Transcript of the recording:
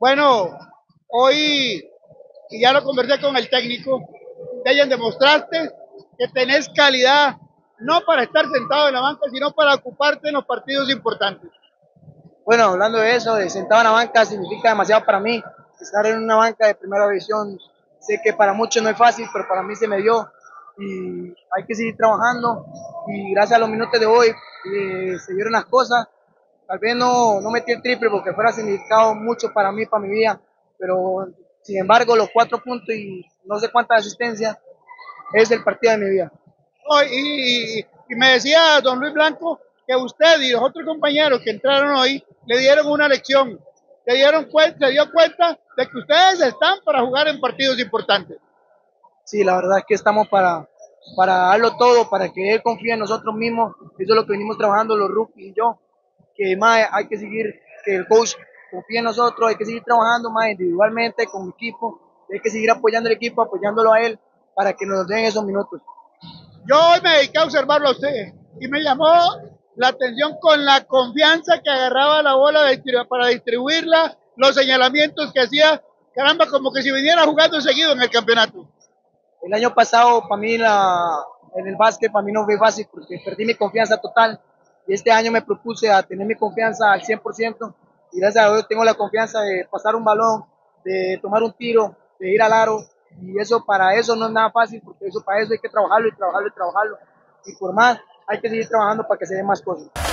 Bueno, hoy, y ya lo conversé con el técnico, Dejan, demostraste que tenés calidad, no para estar sentado en la banca, sino para ocuparte en los partidos importantes. Bueno, hablando de eso, de sentado en la banca significa demasiado para mí. Estar en una banca de primera división, sé que para muchos no es fácil, pero para mí se me dio y hay que seguir trabajando. Y gracias a los minutos de hoy se dieron las cosas. Tal vez no metí el triple porque fuera significado mucho para mí, para mi vida, pero sin embargo, los 4 puntos y no sé cuántas asistencias es el partido de mi vida. Oh, y me decía don Luis Blanco que usted y los otros compañeros que entraron hoy le dieron una lección, se dio cuenta de que ustedes están para jugar en partidos importantes. Sí, la verdad es que estamos para darlo todo, para que él confíe en nosotros mismos. Eso es lo que venimos trabajando los rookies y yo, que más hay que seguir, que el coach confíe en nosotros, hay que seguir trabajando más individualmente con el equipo, hay que seguir apoyando al equipo, apoyándolo a él para que nos den esos minutos. Yo hoy me dediqué a observarlo a usted y me llamó la atención con la confianza que agarraba la bola para distribuirla, los señalamientos que hacía, caramba, como que si viniera jugando seguido en el campeonato. El año pasado para mí en el básquet para mí no fue fácil porque perdí mi confianza total y este año me propuse a tener mi confianza al 100% y gracias a Dios tengo la confianza de pasar un balón, de tomar un tiro, de ir al aro y eso para eso no es nada fácil porque eso para eso hay que trabajarlo y trabajarlo y trabajarlo y por más hay que seguir trabajando para que se den más cosas.